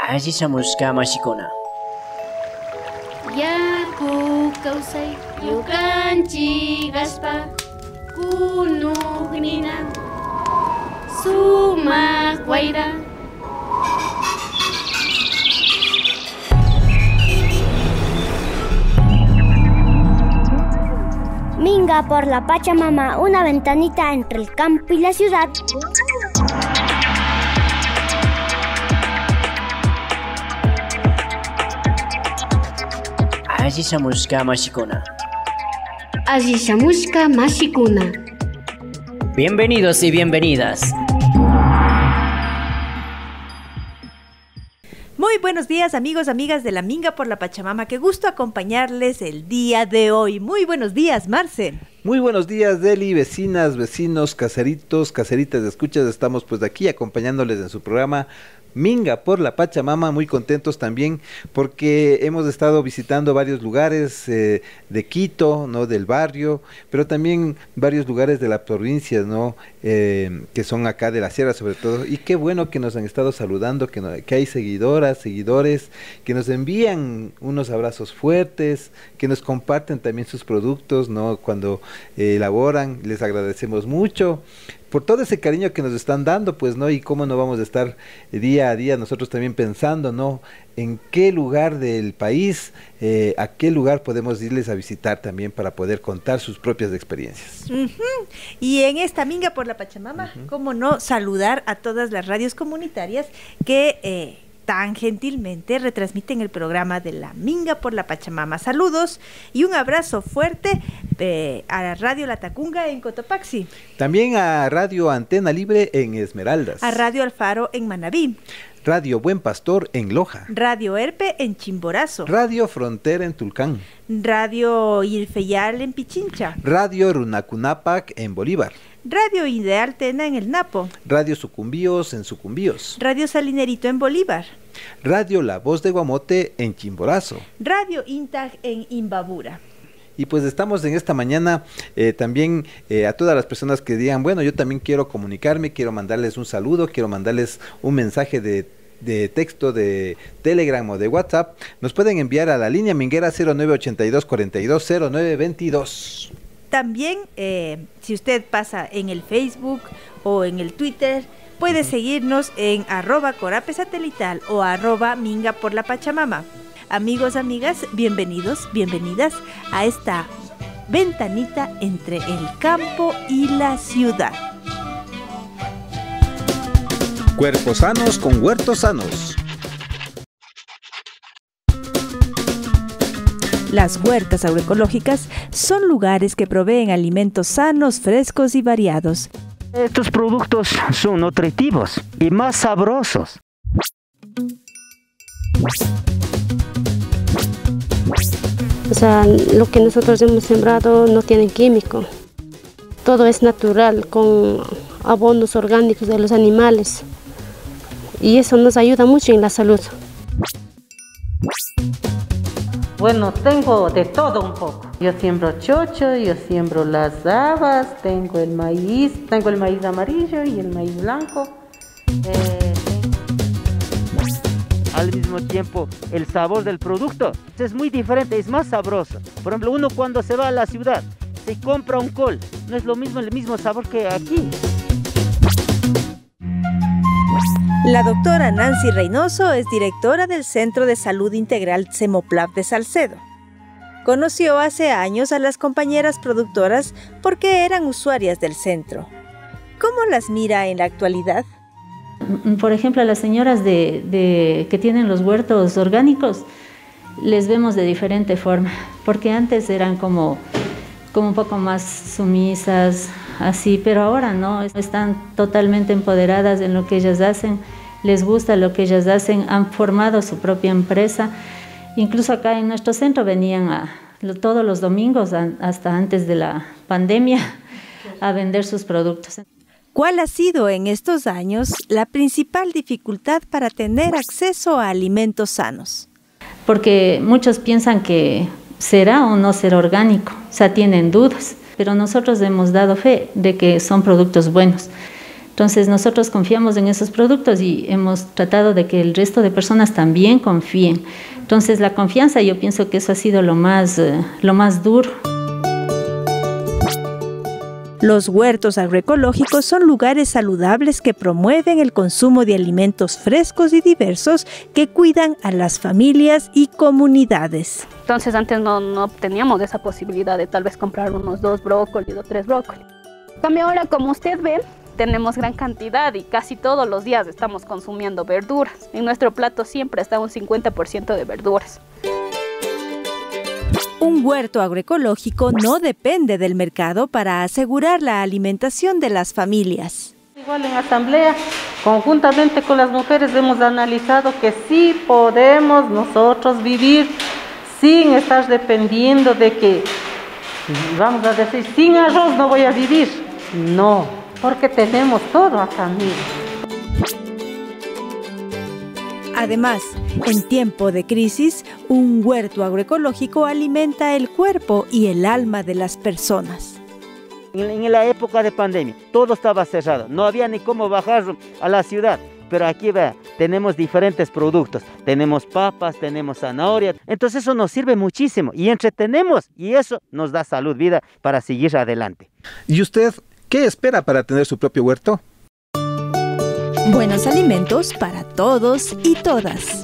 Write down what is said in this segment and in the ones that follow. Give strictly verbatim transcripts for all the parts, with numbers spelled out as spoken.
Ashisamushka mashikuna. Yaku kausay yukanchi gaspa kunugnina sumak wayra. Minga por la Pachamama, una ventanita entre el campo y la ciudad. Ashisamushka mashikuna. Ashisamushka mashikuna. Bienvenidos y bienvenidas. Muy buenos días, amigos, amigas de la Minga por la Pachamama. Qué gusto acompañarles el día de hoy. Muy buenos días, Marcel. Muy buenos días, Deli, vecinas, vecinos, caseritos, caseritas de escuchas. Estamos pues aquí acompañándoles en su programa Minga por la Pachamama, muy contentos también porque hemos estado visitando varios lugares eh, de Quito, ¿no? Del barrio, pero también varios lugares de la provincia, ¿no? Eh, que son acá de la sierra sobre todo, y qué bueno que nos han estado saludando, que, no, que hay seguidoras, seguidores, que nos envían unos abrazos fuertes, que nos comparten también sus productos, ¿no? Cuando eh, elaboran, les agradecemos mucho por todo ese cariño que nos están dando, pues, ¿no? Y cómo no vamos a estar día a día nosotros también pensando, ¿no? En qué lugar del país, eh, a qué lugar podemos irles a visitar también para poder contar sus propias experiencias. Uh-huh. Y en esta Minga por la Pachamama, uh-huh. cómo no saludar a todas las radios comunitarias que eh, tan gentilmente retransmiten el programa de la Minga por la Pachamama. Saludos y un abrazo fuerte eh, a la Radio La Tacunga en Cotopaxi. También a Radio Antena Libre en Esmeraldas. A Radio Alfaro en Manabí. Radio Buen Pastor en Loja. Radio Erpe en Chimborazo. Radio Frontera en Tulcán. Radio Ilfeyal en Pichincha. Radio Runacunapac en Bolívar. Radio Ideal Tena en el Napo. Radio Sucumbíos en Sucumbíos. Radio Salinerito en Bolívar. Radio La Voz de Guamote en Chimborazo. Radio Intag en Imbabura. Y pues estamos en esta mañana eh, también eh, a todas las personas que digan, bueno, yo también quiero comunicarme, quiero mandarles un saludo, quiero mandarles un mensaje de, de texto de Telegram o de WhatsApp, nos pueden enviar a la línea minguera cero nueve ochenta y dos cuarenta y dos cero nueve veintidós. También, eh, si usted pasa en el Facebook o en el Twitter, puede uh-huh. seguirnos en arroba corape satelital o arroba minga por la Pachamama. Amigos, amigas, bienvenidos, bienvenidas a esta ventanita entre el campo y la ciudad. Cuerpos sanos con huertos sanos. Las huertas agroecológicas son lugares que proveen alimentos sanos, frescos y variados. Estos productos son nutritivos y más sabrosos. O sea, lo que nosotros hemos sembrado no tiene químico. Todo es natural, con abonos orgánicos de los animales. Y eso nos ayuda mucho en la salud. Bueno, tengo de todo un poco. Yo siembro chocho, yo siembro las habas, tengo el maíz, tengo el maíz amarillo y el maíz blanco. Eh, Al mismo tiempo, el sabor del producto es muy diferente, es más sabroso. Por ejemplo, uno cuando se va a la ciudad, se compra un col, no es lo mismo el mismo sabor que aquí. La doctora Nancy Reynoso es directora del Centro de Salud Integral Semoplab de Salcedo. Conoció hace años a las compañeras productoras porque eran usuarias del centro. ¿Cómo las mira en la actualidad? Por ejemplo, a las señoras de, de, que tienen los huertos orgánicos, les vemos de diferente forma, porque antes eran como, como un poco más sumisas, así, pero ahora no, están totalmente empoderadas en lo que ellas hacen, les gusta lo que ellas hacen, han formado su propia empresa. Incluso acá en nuestro centro venían a, todos los domingos, a, hasta antes de la pandemia, a vender sus productos. ¿Cuál ha sido en estos años la principal dificultad para tener acceso a alimentos sanos? Porque muchos piensan que será o no será orgánico, o sea, tienen dudas, pero nosotros hemos dado fe de que son productos buenos. Entonces nosotros confiamos en esos productos y hemos tratado de que el resto de personas también confíen. Entonces la confianza, yo pienso que eso ha sido lo más, eh, lo más duro. Los huertos agroecológicos son lugares saludables que promueven el consumo de alimentos frescos y diversos que cuidan a las familias y comunidades. Entonces antes no, no teníamos esa posibilidad de tal vez comprar unos dos brócolis o tres brócolis. En cambio ahora, como usted ve, tenemos gran cantidad y casi todos los días estamos consumiendo verduras. En nuestro plato siempre está un cincuenta por ciento de verduras. Un huerto agroecológico no depende del mercado para asegurar la alimentación de las familias. Igual en asamblea, conjuntamente con las mujeres hemos analizado que sí podemos nosotros vivir sin estar dependiendo de que, vamos a decir, sin arroz no voy a vivir. No, porque tenemos todo acá mismo. Además, en tiempo de crisis, un huerto agroecológico alimenta el cuerpo y el alma de las personas. En, en la época de pandemia, todo estaba cerrado, no había ni cómo bajar a la ciudad. Pero aquí vea, tenemos diferentes productos, tenemos papas, tenemos zanahorias, entonces eso nos sirve muchísimo y entretenemos y eso nos da salud, vida para seguir adelante. ¿Y usted qué espera para tener su propio huerto? Buenos alimentos para todos y todas.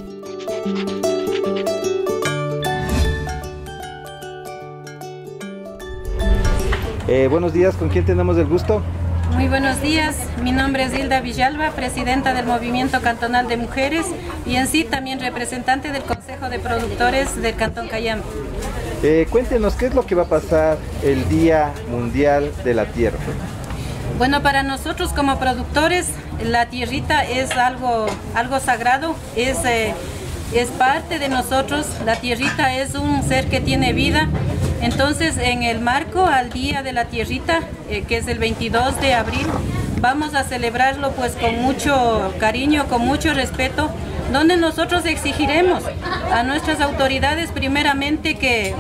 Eh, buenos días, ¿con quién tenemos el gusto? Muy buenos días, mi nombre es Hilda Villalba, presidenta del Movimiento Cantonal de Mujeres y en sí también representante del Consejo de Productores del Cantón Cayambe. Eh, cuéntenos, ¿qué es lo que va a pasar el Día Mundial de la Tierra? Bueno, para nosotros como productores, la tierrita es algo, algo sagrado, es, eh, es parte de nosotros, la tierrita es un ser que tiene vida. Entonces, en el marco al Día de la Tierrita, eh, que es el veintidós de abril, vamos a celebrarlo pues con mucho cariño, con mucho respeto, donde nosotros exigiremos a nuestras autoridades primeramente que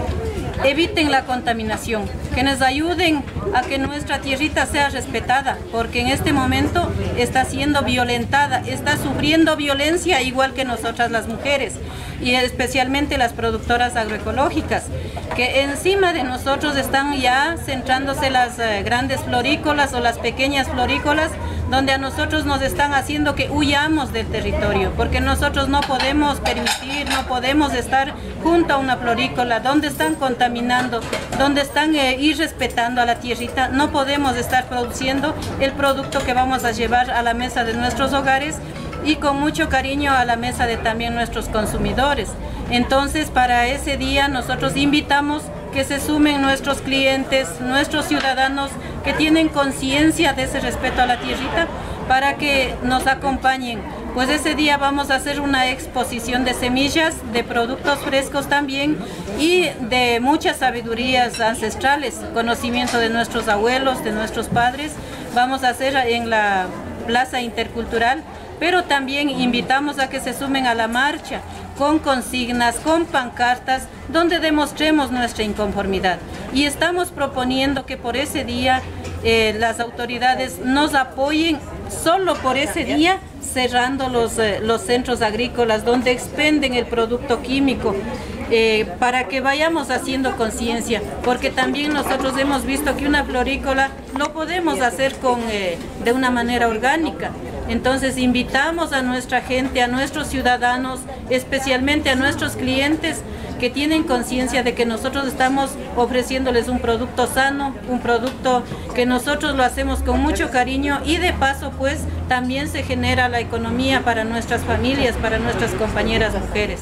eviten la contaminación, que nos ayuden a que nuestra tierrita sea respetada, porque en este momento está siendo violentada, está sufriendo violencia igual que nosotras las mujeres y especialmente las productoras agroecológicas, que encima de nosotros están ya centrándose las eh, grandes florícolas o las pequeñas florícolas, donde a nosotros nos están haciendo que huyamos del territorio, porque nosotros no podemos permitir, no podemos estar junto a una florícola donde están contaminando, donde están eh, irrespetando a la tierrita. No podemos estar produciendo el producto que vamos a llevar a la mesa de nuestros hogares y con mucho cariño a la mesa de también nuestros consumidores. Entonces, para ese día nosotros invitamos que se sumen nuestros clientes, nuestros ciudadanos que tienen conciencia de ese respeto a la tierrita, para que nos acompañen. Pues ese día vamos a hacer una exposición de semillas, de productos frescos también y de muchas sabidurías ancestrales, conocimiento de nuestros abuelos, de nuestros padres. Vamos a hacer en la Plaza Intercultural, pero también invitamos a que se sumen a la marcha con consignas, con pancartas, donde demostremos nuestra inconformidad. Y estamos proponiendo que por ese día eh, las autoridades nos apoyen solo por ese día, cerrando los, eh, los centros agrícolas donde expenden el producto químico, eh, para que vayamos haciendo conciencia, porque también nosotros hemos visto que una florícola lo podemos hacer con, eh, de una manera orgánica. Entonces invitamos a nuestra gente, a nuestros ciudadanos, especialmente a nuestros clientes que tienen conciencia de que nosotros estamos ofreciéndoles un producto sano, un producto que nosotros lo hacemos con mucho cariño y de paso pues también se genera la economía para nuestras familias, para nuestras compañeras mujeres.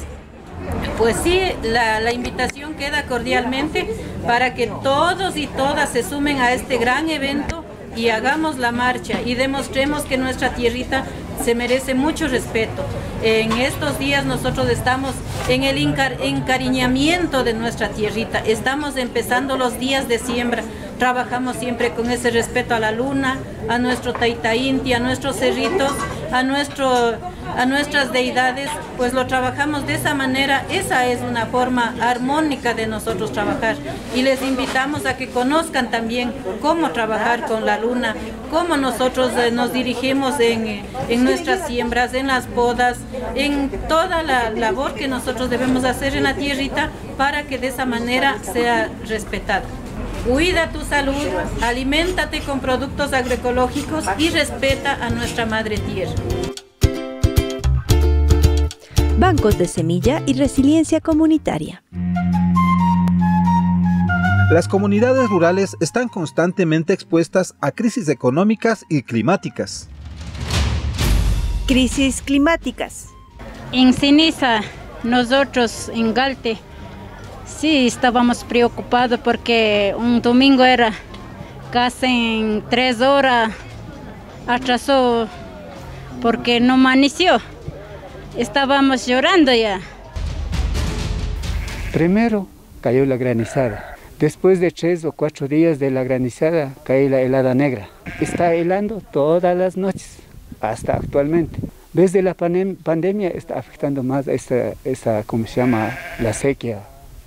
Pues sí, la, la invitación queda cordialmente para que todos y todas se sumen a este gran evento y hagamos la marcha y demostremos que nuestra tierrita se merece mucho respeto. En estos días nosotros estamos en el encariñamiento de nuestra tierrita, estamos empezando los días de siembra, trabajamos siempre con ese respeto a la luna, a nuestro Taita Inti, a nuestros cerritos, a nuestro, a nuestras deidades, pues lo trabajamos de esa manera. Esa es una forma armónica de nosotros trabajar, y les invitamos a que conozcan también cómo trabajar con la luna, cómo nosotros eh, nos dirigimos en, en nuestras siembras, en las podas, en toda la labor que nosotros debemos hacer en la tierrita para que de esa manera sea respetada. Cuida tu salud, aliméntate con productos agroecológicos y respeta a nuestra madre tierra. Bancos de semilla y resiliencia comunitaria. Las comunidades rurales están constantemente expuestas a crisis económicas y climáticas. Crisis climáticas. En Ceniza, nosotros en Galte, sí estábamos preocupados porque un domingo era casi en tres horas, atrasó porque no amaneció. Estábamos llorando ya. Primero cayó la granizada. Después de tres o cuatro días de la granizada, cayó la helada negra. Está helando todas las noches, hasta actualmente. Desde la pandem pandemia está afectando más esta, esta, ¿cómo se llama?, la sequía.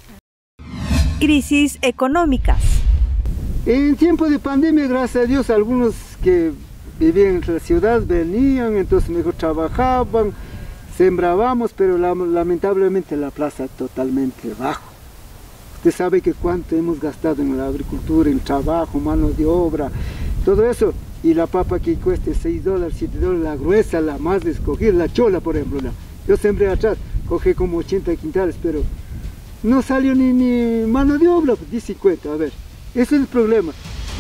Crisis económicas. En tiempo de pandemia, gracias a Dios, algunos que vivían en la ciudad venían, entonces mejor trabajaban, sembrábamos, pero la, lamentablemente la plaza totalmente bajo. Usted sabe que cuánto hemos gastado en la agricultura, en trabajo, mano de obra, todo eso. Y la papa que cueste seis dólares, siete dólares, la gruesa, la más de escoger, la chola, por ejemplo. La, yo sembré atrás, cogí como ochenta quintales, pero no salió ni, ni mano de obra, pues, diez cincuenta, a ver, ese es el problema.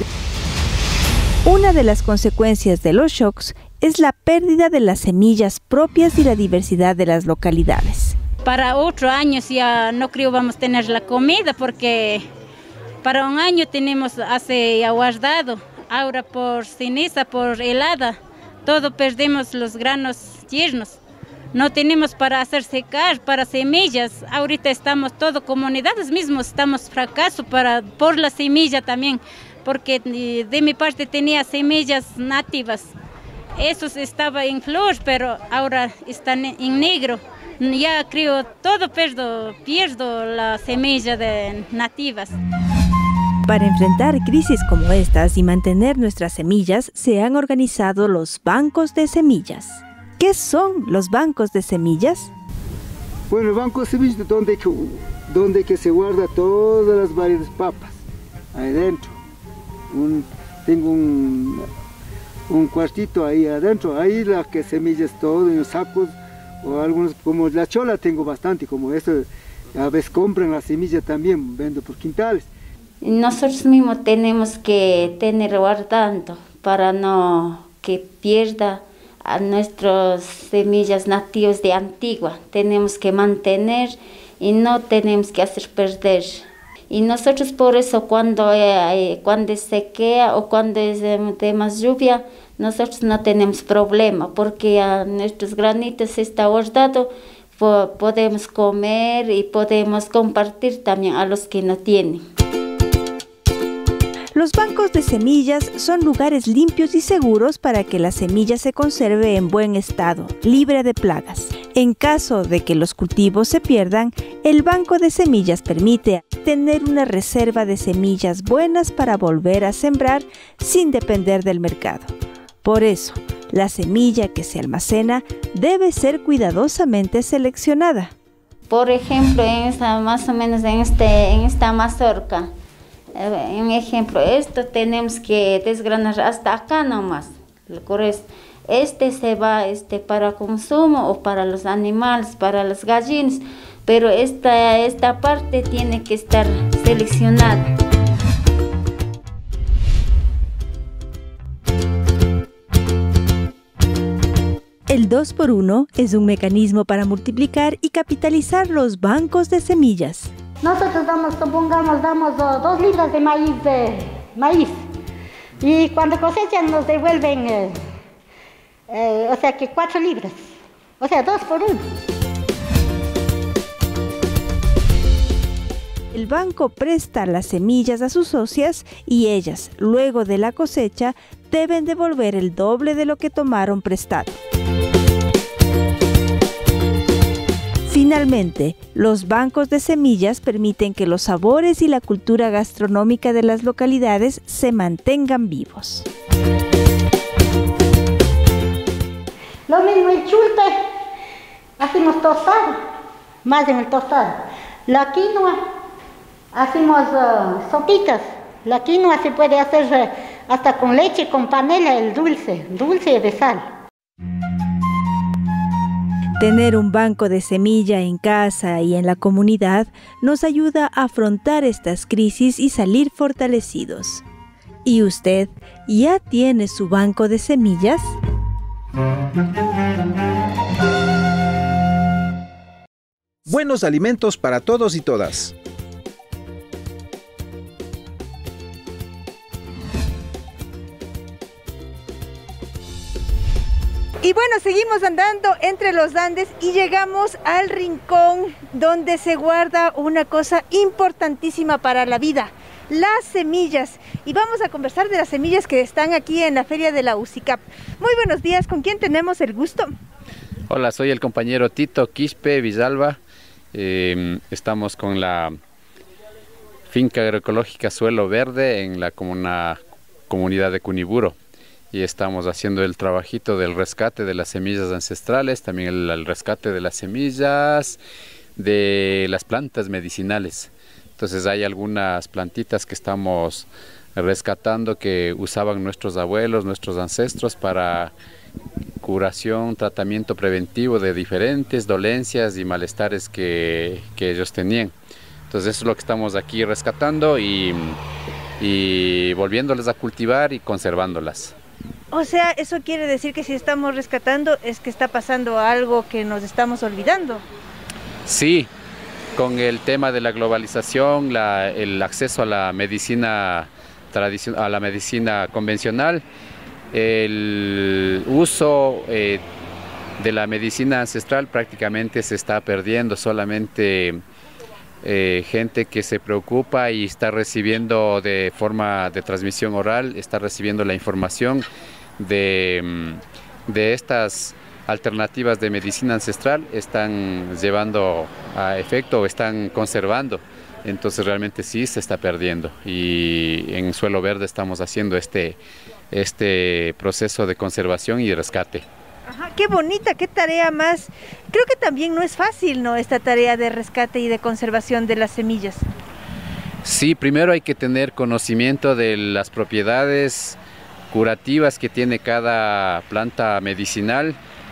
Una de las consecuencias de los shocks es la pérdida de las semillas propias y la diversidad de las localidades. Para otro año ya no creo vamos a tener la comida, porque para un año tenemos hace ya guardado. Ahora por ceniza, por helada, todo perdemos los granos tiernos. No tenemos para hacer secar, para semillas. Ahorita estamos todo, comunidades mismos, estamos fracaso para, por la semilla también, porque de, de mi parte tenía semillas nativas. Esos estaba en flor, pero ahora están en negro. Ya creo todo pierdo, pierdo la semilla de nativas. Para enfrentar crisis como estas y mantener nuestras semillas, se han organizado los bancos de semillas. ¿Qué son los bancos de semillas? Bueno, el banco de semillas donde que, donde que se guarda todas las variedades de papas, ahí adentro. Un, tengo un, un cuartito ahí adentro, ahí las que semillas todo en los sacos, o algunos, como la chola tengo bastante, como eso, a veces compran la semilla también, vendo por quintales. Nosotros mismos tenemos que tener guardando para no que pierda a nuestras semillas nativas de antigua. Tenemos que mantener y no tenemos que hacer perder. Y nosotros por eso cuando, eh, cuando es sequía o cuando es de, de más lluvia, nosotros no tenemos problema, porque a nuestros granitos está guardado, po podemos comer y podemos compartir también a los que no tienen. Los bancos de semillas son lugares limpios y seguros para que la semilla se conserve en buen estado, libre de plagas. En caso de que los cultivos se pierdan, el banco de semillas permite tener una reserva de semillas buenas para volver a sembrar sin depender del mercado. Por eso, la semilla que se almacena debe ser cuidadosamente seleccionada. Por ejemplo, en esta, más o menos en, este, en esta mazorca, en ejemplo, esto tenemos que desgranar hasta acá nomás. Este se va este, para consumo o para los animales, para las gallinas, pero esta, esta parte tiene que estar seleccionada. El dos por uno es un mecanismo para multiplicar y capitalizar los bancos de semillas. Nosotros damos, supongamos, damos dos, dos libras de maíz, de maíz, y cuando cosechan nos devuelven, eh, eh, o sea que cuatro libras, o sea, dos por uno. El banco presta las semillas a sus socias y ellas, luego de la cosecha, deben devolver el doble de lo que tomaron prestado. Finalmente, los bancos de semillas permiten que los sabores y la cultura gastronómica de las localidades se mantengan vivos. Lo mismo el chulpe, hacemos tostado, más en el tostado. La quinoa, hacemos uh, sopitas. La quinoa se puede hacer uh, hasta con leche, con panela, el dulce, dulce de sal. Tener un banco de semilla en casa y en la comunidad nos ayuda a afrontar estas crisis y salir fortalecidos. ¿Y usted ya tiene su banco de semillas? Buenos alimentos para todos y todas. Y bueno, seguimos andando entre los Andes y llegamos al rincón donde se guarda una cosa importantísima para la vida, las semillas. Y vamos a conversar de las semillas que están aquí en la feria de la U C I C A P. Muy buenos días, ¿con quién tenemos el gusto? Hola, soy el compañero Tito Quispe Villalba. Eh, estamos con la finca agroecológica Suelo Verde en la comuna, comunidad de Cuniburo. Y estamos haciendo el trabajito del rescate de las semillas ancestrales, también el, el rescate de las semillas de las plantas medicinales. Entonces hay algunas plantitas que estamos rescatando que usaban nuestros abuelos, nuestros ancestros para curación, tratamiento preventivo de diferentes dolencias y malestares que, que ellos tenían. Entonces eso es lo que estamos aquí rescatando y, y volviéndoles a cultivar y conservándolas. O sea, eso quiere decir que si estamos rescatando es que está pasando algo que nos estamos olvidando. Sí, con el tema de la globalización, la, el acceso a la medicina tradicional, a la medicina convencional, el uso eh, de la medicina ancestral prácticamente se está perdiendo. Solamente eh, gente que se preocupa y está recibiendo de forma de transmisión oral, está recibiendo la información de, de estas alternativas de medicina ancestral, están llevando a efecto o están conservando. Entonces realmente sí se está perdiendo y en Suelo Verde estamos haciendo este, este proceso de conservación y de rescate. Ajá, qué bonita, qué tarea más. Creo que también no es fácil, ¿no?, esta tarea de rescate y de conservación de las semillas. Sí, primero hay que tener conocimiento de las propiedades curativas que tiene cada planta medicinal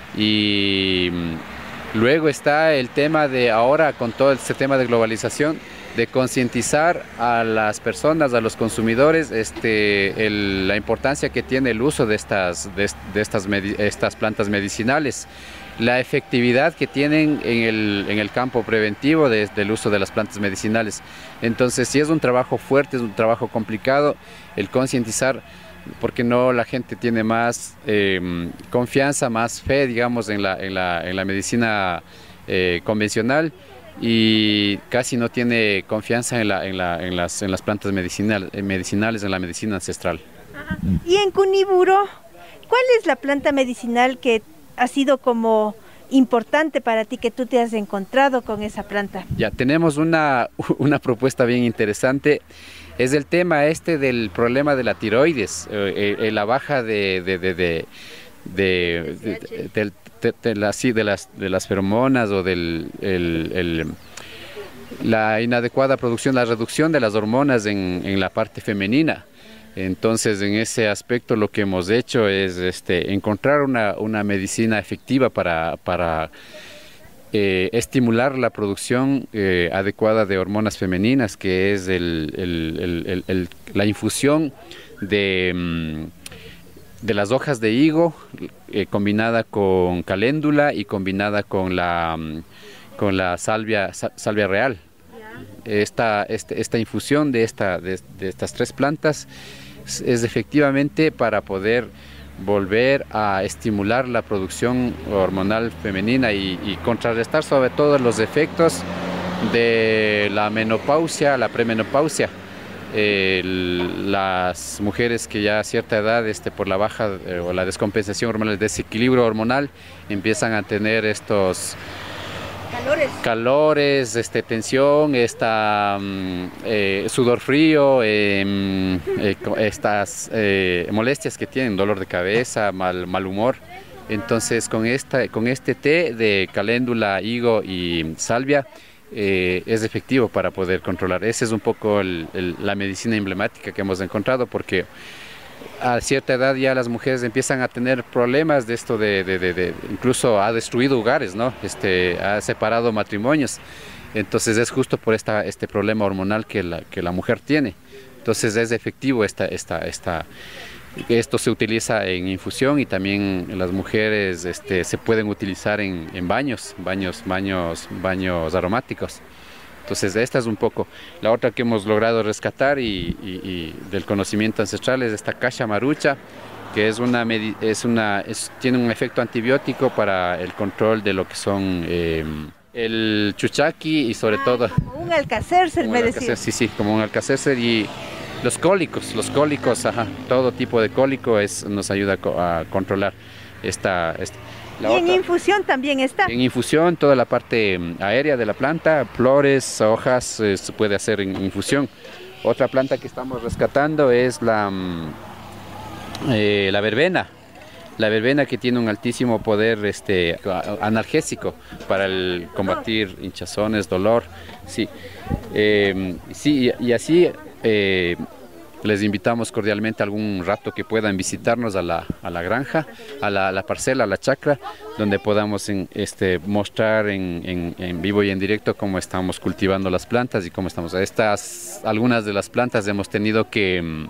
y luego está el tema de ahora con todo este tema de globalización, de concientizar a las personas, a los consumidores, este, el, la importancia que tiene el uso de estas, de, de estas, estas plantas medicinales, la efectividad que tienen en el, en el campo preventivo de, del uso de las plantas medicinales. Entonces sí es un trabajo fuerte, es un trabajo complicado el concientizar, porque no la gente tiene más eh, confianza, más fe, digamos, en la, en la, en la medicina eh, convencional, y casi no tiene confianza en, la, en, la, en, las, en las plantas medicinal, medicinales, en la medicina ancestral. Ajá. Y en Cuniburo, ¿cuál es la planta medicinal que ha sido como importante para ti, que tú te has encontrado con esa planta? Ya, tenemos una, una propuesta bien interesante. Es el tema este del problema de la tiroides, eh, eh, la baja de, de, de, de, de, de, de, de, de, de, la, sí, de, las, de las feromonas o del el, el, la inadecuada producción, la reducción de las hormonas en, en la parte femenina. Entonces, en ese aspecto lo que hemos hecho es este, encontrar una, una medicina efectiva para, para eh, estimular la producción eh, adecuada de hormonas femeninas, que es el, el, el, el, el, la infusión de, de las hojas de higo eh, combinada con caléndula y combinada con la, con la salvia, salvia real. Esta, este, esta infusión de, esta, de, de estas tres plantas es efectivamente para poder volver a estimular la producción hormonal femenina y, y contrarrestar sobre todo los efectos de la menopausia, la premenopausia. Eh, las mujeres que ya a cierta edad, este, por la baja eh, o la descompensación hormonal, el desequilibrio hormonal, empiezan a tener estos calores. Calores, este, tensión, esta, um, eh, sudor frío, eh, eh, estas eh, molestias que tienen, dolor de cabeza, mal, mal humor. Entonces con, esta, con este té de caléndula, higo y salvia eh, es efectivo para poder controlar. Esa es un poco el, el, la medicina emblemática que hemos encontrado, porque a cierta edad ya las mujeres empiezan a tener problemas de esto, de, de, de, de incluso ha destruido hogares, ¿no? Este, ha separado matrimonios. Entonces es justo por esta, este problema hormonal que la, que la mujer tiene. Entonces es efectivo esta, esta, esta, esto se utiliza en infusión, y también las mujeres este, se pueden utilizar en, en baños, baños, baños, baños aromáticos. Entonces esta es un poco. La otra que hemos logrado rescatar y, y, y del conocimiento ancestral es esta cacha marucha, que es una, es una es, tiene un efecto antibiótico para el control de lo que son eh, el chuchaqui y sobre ah, todo... Como un alcacercer, me decía. Sí, sí, como un alcacercer, y los cólicos, los cólicos, ajá, todo tipo de cólico es, nos ayuda a, a controlar esta... esta La y otra, en infusión también está. En infusión, toda la parte aérea de la planta, flores, hojas, eh, se puede hacer en infusión. Otra planta que estamos rescatando es la, eh, la verbena. La verbena, que tiene un altísimo poder este, analgésico para el combatir hinchazones, dolor. Sí, eh, sí y, y así... Eh, les invitamos cordialmente algún rato que puedan visitarnos a la, a la granja, a la, a la parcela, a la chacra, donde podamos en, este, mostrar en, en, en vivo y en directo cómo estamos cultivando las plantas y cómo estamos. Estas, algunas de las plantas hemos tenido que um,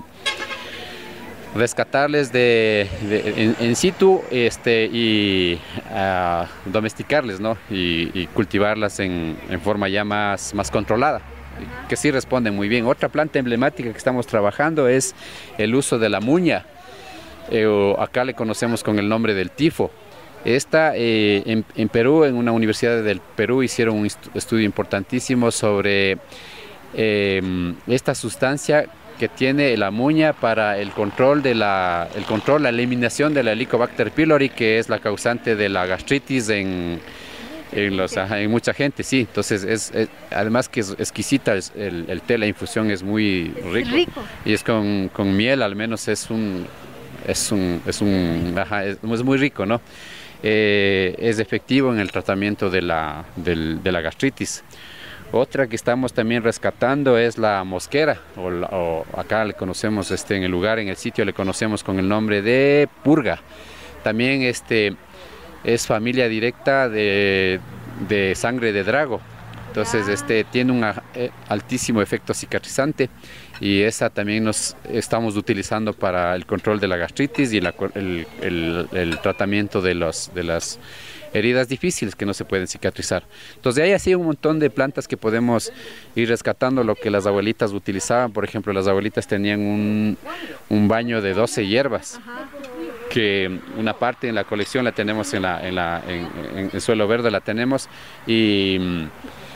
rescatarles de, de, en, en situ este, y uh, domesticarles, ¿no? y, y cultivarlas en, en forma ya más, más controlada, que sí responden muy bien. Otra planta emblemática que estamos trabajando es el uso de la muña, eh, o acá le conocemos con el nombre del tifo. Esta, eh, en, en Perú, en una universidad del Perú, hicieron un estudio importantísimo sobre eh, esta sustancia que tiene la muña para el control de la, el control, la eliminación de la Helicobacter pylori, que es la causante de la gastritis en En, los, ajá, en mucha gente, sí. Entonces, es, es además que es exquisita, es, el, el té, la infusión es muy rico. rico. Y es con, con miel, al menos es un, es un, es un, ajá, es, es muy rico, ¿no? Eh, es efectivo en el tratamiento de la, del, de la gastritis. Otra que estamos también rescatando es la mosquera, o, la, o acá le conocemos este, en el lugar, en el sitio, le conocemos con el nombre de purga. También este... es familia directa de, de sangre de drago. Entonces este tiene un altísimo efecto cicatrizante, y esa también nos estamos utilizando para el control de la gastritis y la, el, el, el tratamiento de, los, de las heridas difíciles que no se pueden cicatrizar. Entonces hay así un montón de plantas que podemos ir rescatando, lo que las abuelitas utilizaban. Por ejemplo, las abuelitas tenían un, un baño de doce hierbas, que una parte en la colección la tenemos en la en la en, en, en suelo verde, la tenemos, y um,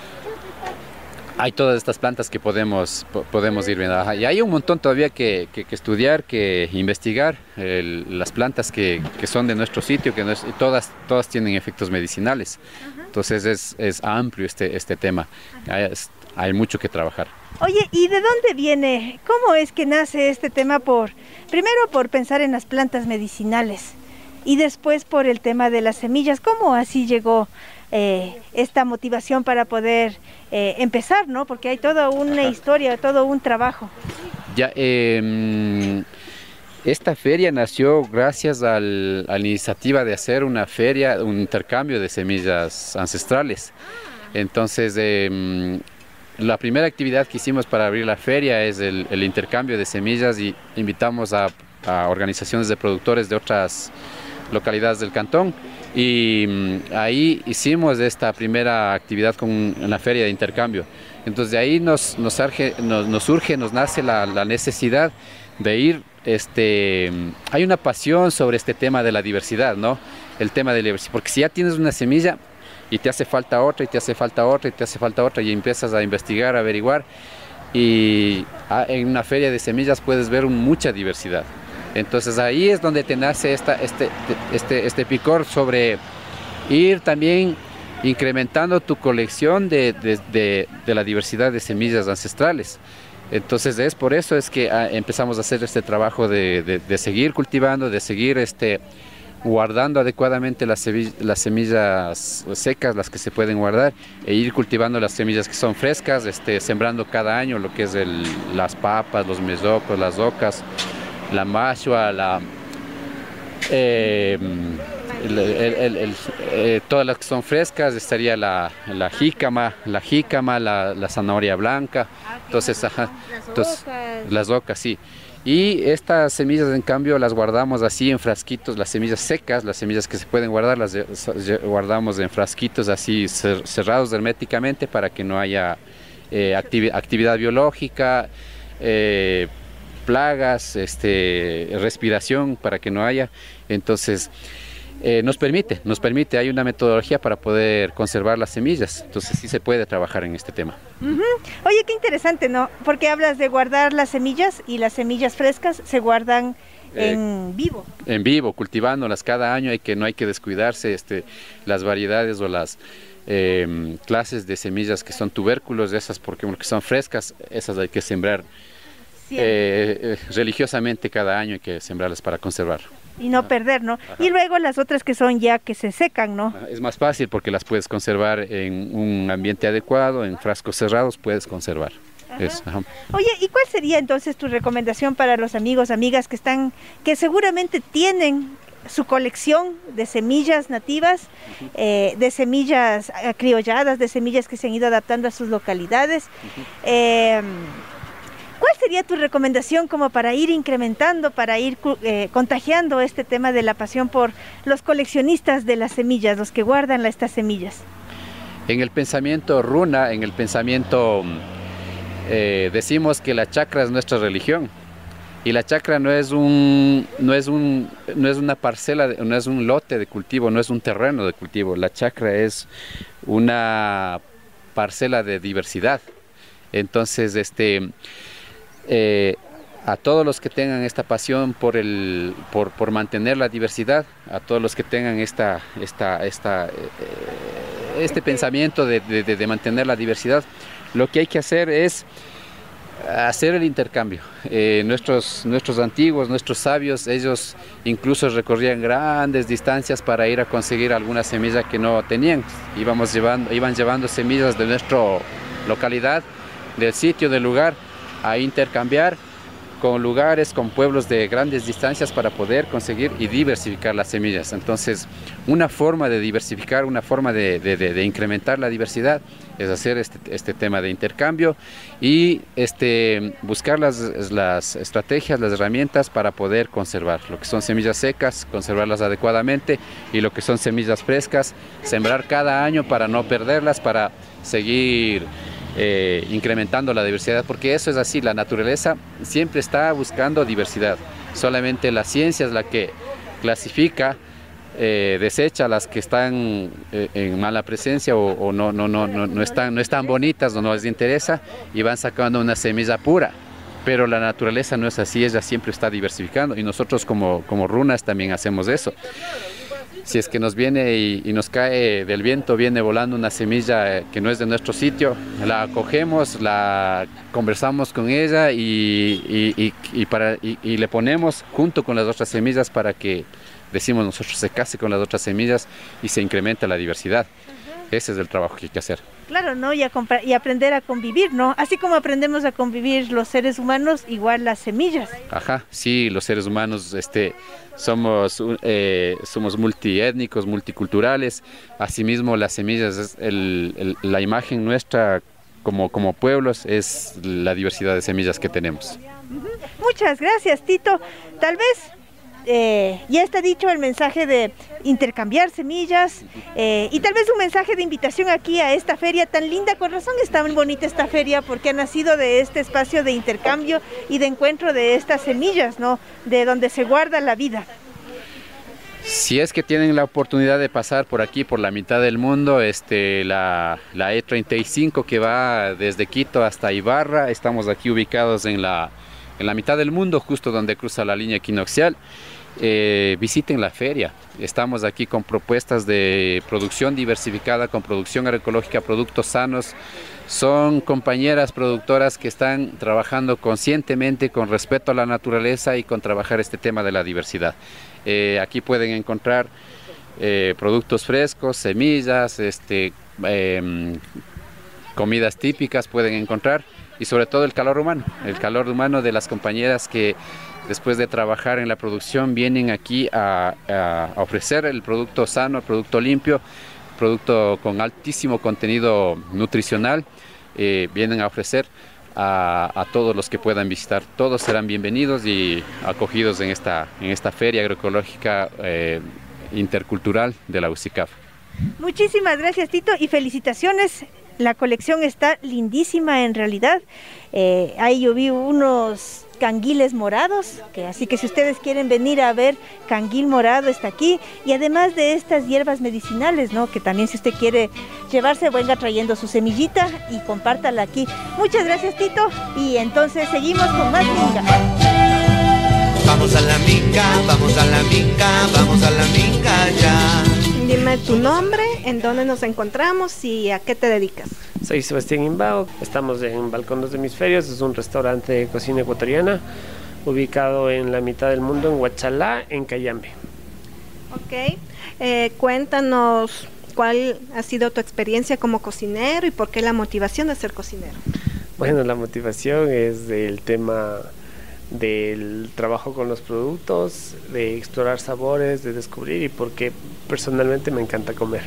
hay todas estas plantas que podemos po podemos ir viendo. Ajá. Y hay un montón todavía que, que, que estudiar, que investigar, el, las plantas que, que son de nuestro sitio, que no es, todas todas tienen efectos medicinales. Ajá. Entonces es, es amplio este este tema. Hay, hay mucho que trabajar. Oye, ¿y de dónde viene? ¿Cómo es que nace este tema? Por primero por pensar en las plantas medicinales y después por el tema de las semillas. ¿Cómo así llegó eh, esta motivación para poder eh, empezar, ¿no? Porque hay toda una historia, todo un trabajo. Ya, eh, esta feria nació gracias al, a la iniciativa de hacer una feria, un intercambio de semillas ancestrales. Entonces, eh, la primera actividad que hicimos para abrir la feria es el, el intercambio de semillas, y invitamos a, a organizaciones de productores de otras localidades del cantón, y um, ahí hicimos esta primera actividad con la feria de intercambio. Entonces de ahí nos, nos, surge, nos, nos surge, nos nace la, la necesidad de ir, este, hay una pasión sobre este tema de la diversidad, ¿no? El tema de la diversidad, porque si ya tienes una semilla y te hace falta otra, y te hace falta otra, y te hace falta otra, y empiezas a investigar, a averiguar, y en una feria de semillas puedes ver mucha diversidad. Entonces ahí es donde te nace esta, este, este, este picor sobre ir también incrementando tu colección de, de, de, de la diversidad de semillas ancestrales. Entonces es por eso es que ah, empezamos a hacer este trabajo de, de, de seguir cultivando, de seguir este, guardando adecuadamente las, las semillas secas, las que se pueden guardar, e ir cultivando las semillas que son frescas, este, sembrando cada año lo que es el, las papas, los mesocos, las ocas, la machua, la, eh, el, el, el, el, eh, todas las que son frescas, estaría la, la jícama, la jícama, la, la zanahoria blanca, entonces, ajá, entonces, las ocas, sí. Y estas semillas, en cambio, las guardamos así en frasquitos, las semillas secas, las semillas que se pueden guardar, las guardamos en frasquitos así cerrados herméticamente para que no haya eh, activi actividad biológica, eh, plagas, este, respiración, para que no haya. Entonces, eh, nos permite, nos permite, hay una metodología para poder conservar las semillas, entonces sí se puede trabajar en este tema. Uh-huh. Oye, qué interesante, ¿no? Porque hablas de guardar las semillas y las semillas frescas se guardan eh, en vivo. En vivo, cultivándolas cada año, hay que, no hay que descuidarse, este, las variedades o las eh, clases de semillas que son tubérculos, esas porque que son frescas, esas hay que sembrar eh, eh, religiosamente cada año, hay que sembrarlas para conservar. Y no perder, ¿no? Ajá. Y luego las otras que son ya que se secan, ¿no? Es más fácil porque las puedes conservar en un ambiente adecuado, en frascos cerrados puedes conservar. Ajá. Es, ajá. Oye, ¿y cuál sería entonces tu recomendación para los amigos, amigas que están, que seguramente tienen su colección de semillas nativas, uh-huh. eh, de semillas criolladas, de semillas que se han ido adaptando a sus localidades? Uh-huh. eh, ¿Cuál sería tu recomendación como para ir incrementando, para ir eh, contagiando este tema de la pasión por los coleccionistas de las semillas, los que guardan estas semillas? En el pensamiento runa, en el pensamiento, eh, decimos que la chakra es nuestra religión. Y la chakra no es un, no es un, no es una parcela, de, no es un lote de cultivo, no es un terreno de cultivo. La chakra es una parcela de diversidad. Entonces, este... Eh, a todos los que tengan esta pasión por, el, por, por mantener la diversidad, a todos los que tengan esta, esta, esta, eh, este pensamiento de, de, de mantener la diversidad, lo que hay que hacer es hacer el intercambio. Eh, nuestros, nuestros antiguos, nuestros sabios, ellos incluso recorrían grandes distancias para ir a conseguir alguna semilla que no tenían. Íbamos llevando, iban llevando semillas de nuestra localidad, del sitio, del lugar, a intercambiar con lugares, con pueblos de grandes distancias para poder conseguir y diversificar las semillas. Entonces, una forma de diversificar, una forma de, de, de, de incrementar la diversidad es hacer este, este tema de intercambio y este, buscar las, las estrategias, las herramientas para poder conservar lo que son semillas secas, conservarlas adecuadamente, y lo que son semillas frescas, sembrar cada año para no perderlas, para seguir Eh, incrementando la diversidad, porque eso es así, la naturaleza siempre está buscando diversidad, solamente la ciencia es la que clasifica, eh, desecha las que están eh, en mala presencia o, o no, no, no, no, no, están, no están bonitas o no les interesa y van sacando una semilla pura, pero la naturaleza no es así, ella siempre está diversificando y nosotros como, como runas también hacemos eso. Si es que nos viene y, y nos cae del viento, viene volando una semilla que no es de nuestro sitio, la cogemos, la conversamos con ella y, y, y, y, para, y, y le ponemos junto con las otras semillas para que, decimos nosotros, se case con las otras semillas y se incrementa la diversidad. Ese es el trabajo que hay que hacer. Claro, ¿no? Y, a y aprender a convivir, ¿no? Así como aprendemos a convivir los seres humanos, igual las semillas. Ajá, sí, los seres humanos este, somos, eh, somos multiétnicos, multiculturales. Asimismo, las semillas, es el, el, la imagen nuestra como, como pueblos es la diversidad de semillas que tenemos. Muchas gracias, Tito. Tal vez... Eh, ya está dicho el mensaje de intercambiar semillas eh, y tal vez un mensaje de invitación aquí a esta feria tan linda. Con razón está muy bonita esta feria porque ha nacido de este espacio de intercambio y de encuentro de estas semillas, ¿no? De donde se guarda la vida. Si es que tienen la oportunidad de pasar por aquí, por la mitad del mundo, este, la, la E treinta y cinco que va desde Quito hasta Ibarra, estamos aquí ubicados en la, en la mitad del mundo, justo donde cruza la línea equinoccial. eh, visiten la feria. Estamos aquí con propuestas de producción diversificada, con producción agroecológica, productos sanos. Son compañeras productoras que están trabajando conscientemente con respeto a la naturaleza y con trabajar este tema de la diversidad. Eh, aquí pueden encontrar eh, productos frescos, semillas, este, eh, comidas típicas pueden encontrar, y sobre todo el calor humano, el calor humano de las compañeras que después de trabajar en la producción vienen aquí a, a ofrecer el producto sano, el producto limpio, producto con altísimo contenido nutricional, eh, vienen a ofrecer a, a todos los que puedan visitar. Todos serán bienvenidos y acogidos en esta, en esta feria agroecológica eh, intercultural de la U C I C A F. Muchísimas gracias, Tito, y felicitaciones. La colección está lindísima en realidad. Eh, ahí yo vi unos canguiles morados, que, así que si ustedes quieren venir a ver, canguil morado está aquí. Y además de estas hierbas medicinales, ¿no?, que también si usted quiere llevarse, venga trayendo su semillita y compártala aquí. Muchas gracias, Tito, y entonces seguimos con más minga. Vamos a la minga, vamos a la minga, vamos a la minga ya. Dime tu nombre, en dónde nos encontramos y a qué te dedicas. Soy Sebastián Imbao, estamos en Balcón Dos Hemisferios, es un restaurante de cocina ecuatoriana ubicado en la mitad del mundo, en Huachalá, en Cayambe. Ok, eh, cuéntanos cuál ha sido tu experiencia como cocinero y por qué la motivación de ser cocinero. Bueno, la motivación es el tema del trabajo con los productos, de explorar sabores, de descubrir, y porque personalmente me encanta comer.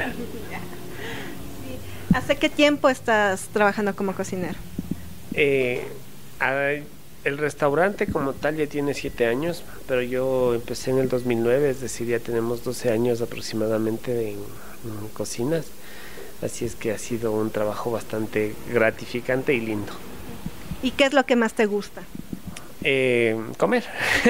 ¿Hace qué tiempo estás trabajando como cocinero? Eh, el restaurante como tal ya tiene siete años, pero yo empecé en el dos mil nueve, es decir, ya tenemos doce años aproximadamente en, en cocinas, así es que ha sido un trabajo bastante gratificante y lindo. ¿Y qué es lo que más te gusta? Eh, comer.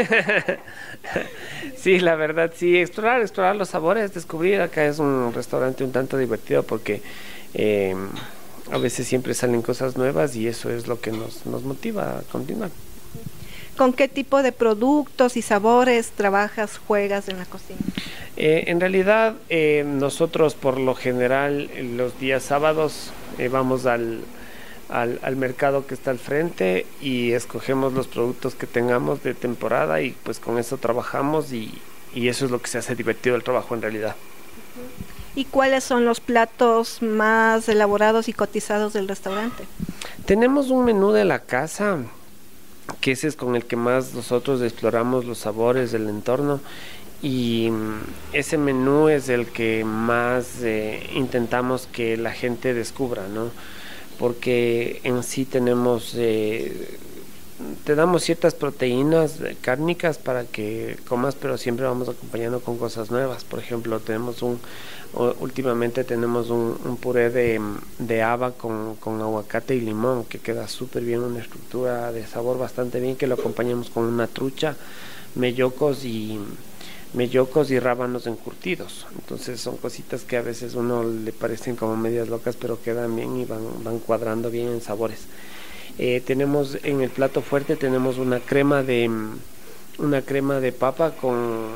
Sí, la verdad, sí, explorar, explorar los sabores, descubrir. Acá es un restaurante un tanto divertido porque eh, a veces siempre salen cosas nuevas y eso es lo que nos, nos motiva a continuar. ¿Con qué tipo de productos y sabores trabajas, juegas en la cocina? Eh, en realidad, eh, nosotros por lo general los días sábados eh, vamos al Al, al mercado que está al frente y escogemos los productos que tengamos de temporada y pues con eso trabajamos y, y eso es lo que se hace divertido el trabajo en realidad. ¿Y cuáles son los platos más elaborados y cotizados del restaurante? Tenemos un menú de la casa, que ese es con el que más nosotros exploramos los sabores del entorno, y ese menú es el que más eh, intentamos que la gente descubra, ¿no? Porque en sí tenemos, eh, te damos ciertas proteínas cárnicas para que comas, pero siempre vamos acompañando con cosas nuevas. Por ejemplo, tenemos un, últimamente tenemos un, un puré de, de haba con, con aguacate y limón, que queda súper bien, una estructura de sabor bastante bien, que lo acompañamos con una trucha, mellocos y... mellocos y rábanos encurtidos. Entonces son cositas que a veces uno le parecen como medias locas, pero quedan bien y van, van cuadrando bien en sabores. Eh, tenemos en el plato fuerte tenemos una crema de una crema de papa con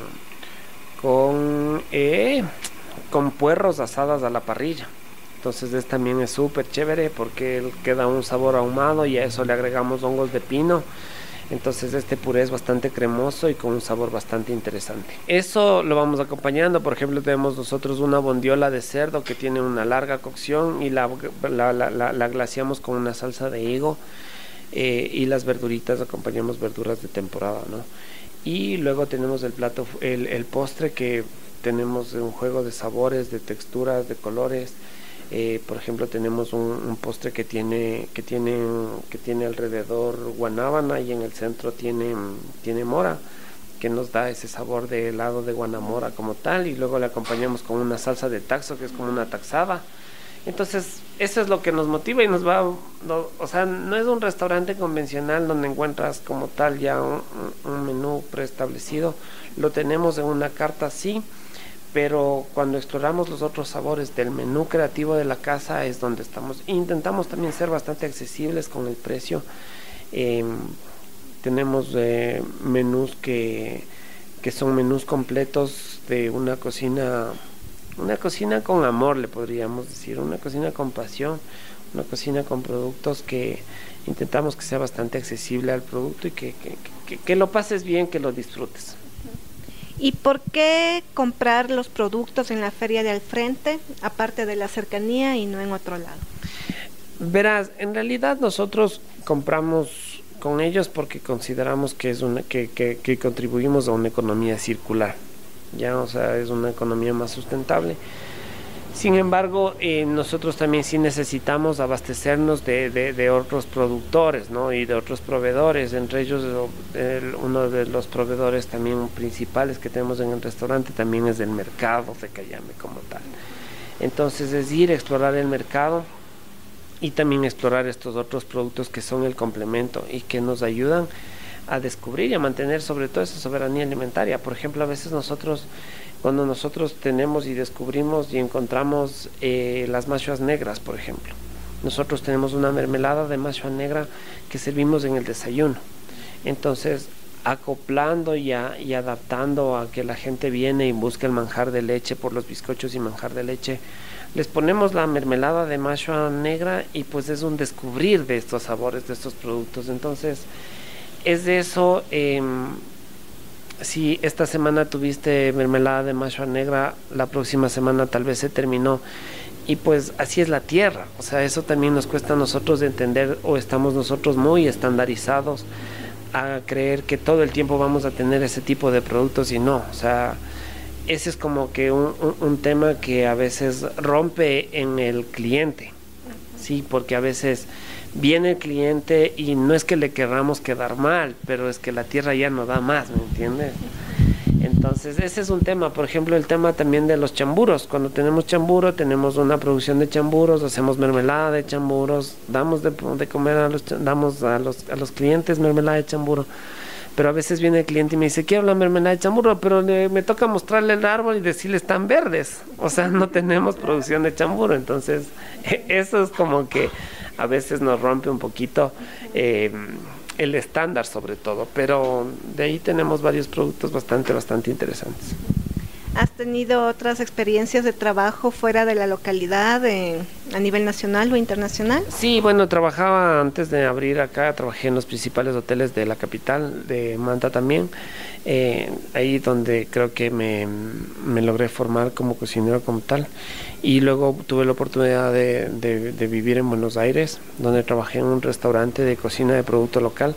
con eh, con puerros asadas a la parrilla. Entonces es, también es súper chévere porque queda un sabor ahumado y a eso le agregamos hongos de pino. Entonces este puré es bastante cremoso y con un sabor bastante interesante. Eso lo vamos acompañando. Por ejemplo, tenemos nosotros una bondiola de cerdo que tiene una larga cocción y la, la, la, la, la glaseamos con una salsa de higo, eh, y las verduritas acompañamos verduras de temporada, ¿no? Y luego tenemos el plato, el, el postre, que tenemos un juego de sabores, de texturas, de colores. Eh, por ejemplo, tenemos un, un postre que tiene que tiene que tiene alrededor guanábana y en el centro tiene tiene mora, que nos da ese sabor de helado de guanamora como tal, y luego le acompañamos con una salsa de taxo, que es como una taxada. Entonces eso es lo que nos motiva y nos va, no, o sea, no es un restaurante convencional donde encuentras como tal ya un, un menú preestablecido. Lo tenemos en una carta, sí, pero cuando exploramos los otros sabores del menú creativo de la casa es donde estamos. Intentamos también ser bastante accesibles con el precio. Eh, tenemos eh, menús que, que son menús completos de una cocina, una cocina con amor, le podríamos decir, una cocina con pasión, una cocina con productos que intentamos que sea bastante accesible al producto y que, que, que, que lo pases bien, que lo disfrutes. ¿Y por qué comprar los productos en la feria de al frente, aparte de la cercanía y no en otro lado? Verás, en realidad nosotros compramos con ellos porque consideramos que es una que, que, que contribuimos a una economía circular, ya, o sea, es una economía más sustentable. Sin embargo, eh, nosotros también sí necesitamos abastecernos de, de, de otros productores, ¿no? Y de otros proveedores, entre ellos el, uno de los proveedores también principales que tenemos en el restaurante también es del mercado de Cayambe como tal. Entonces es ir a explorar el mercado y también explorar estos otros productos que son el complemento y que nos ayudan a descubrir y a mantener sobre todo esa soberanía alimentaria. Por ejemplo, a veces nosotros, cuando nosotros tenemos y descubrimos y encontramos eh, las machuas negras, por ejemplo, nosotros tenemos una mermelada de machua negra que servimos en el desayuno. Entonces, acoplando y, a, y adaptando a que la gente viene y busque el manjar de leche por los bizcochos y manjar de leche, les ponemos la mermelada de machua negra y pues es un descubrir de estos sabores, de estos productos. Entonces, es de eso. Eh, si esta semana tuviste mermelada de machua negra, la próxima semana tal vez se terminó. Y pues así es la tierra. O sea, eso también nos cuesta a nosotros de entender, o estamos nosotros muy estandarizados a creer que todo el tiempo vamos a tener ese tipo de productos y no. O sea, ese es como que un, un, un tema que a veces rompe en el cliente. Sí, porque a veces viene el cliente y no es que le querramos quedar mal, pero es que la tierra ya no da más, ¿me entiendes? Entonces ese es un tema. Por ejemplo, el tema también de los chamburos. Cuando tenemos chamburo, tenemos una producción de chamburos, hacemos mermelada de chamburos, damos de, de comer a los, damos a los, a los clientes mermelada de chamburo. Pero a veces viene el cliente y me dice, quiero la mermelada de chamburo, pero le, me toca mostrarle el árbol y decirle, están verdes. O sea, no tenemos producción de chamburo. Entonces, eso es como que a veces nos rompe un poquito eh, el estándar sobre todo. Pero de ahí tenemos varios productos bastante, bastante interesantes. ¿Has tenido otras experiencias de trabajo fuera de la localidad, eh, a nivel nacional o internacional? Sí, bueno, trabajaba antes de abrir acá, trabajé en los principales hoteles de la capital, de Manta también, eh, ahí donde creo que me, me logré formar como cocinero como tal. Y luego tuve la oportunidad de, de, de vivir en Buenos Aires, donde trabajé en un restaurante de cocina de producto local.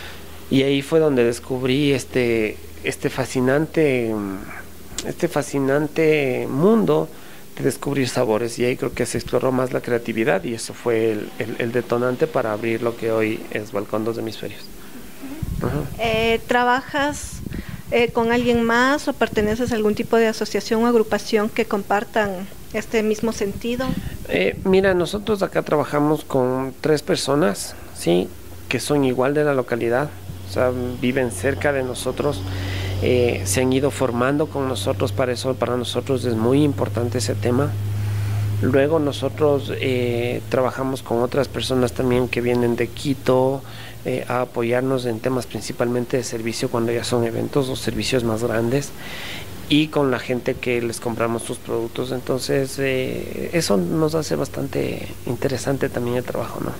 Y ahí fue donde descubrí este, este fascinante... este fascinante mundo de descubrir sabores, y ahí creo que se exploró más la creatividad y eso fue el, el, el detonante para abrir lo que hoy es Balcón Dos Hemisferios. Uh-huh. eh, ¿Trabajas eh, con alguien más o perteneces a algún tipo de asociación o agrupación que compartan este mismo sentido? Eh, mira, nosotros acá trabajamos con tres personas, ¿sí?, que son igual de la localidad, o sea, viven cerca de nosotros. Eh, se han ido formando con nosotros, para eso para nosotros es muy importante ese tema. Luego nosotros eh, trabajamos con otras personas también que vienen de Quito eh, a apoyarnos en temas principalmente de servicio cuando ya son eventos o servicios más grandes, y con la gente que les compramos sus productos. Entonces eh, eso nos hace bastante interesante también el trabajo, ¿no?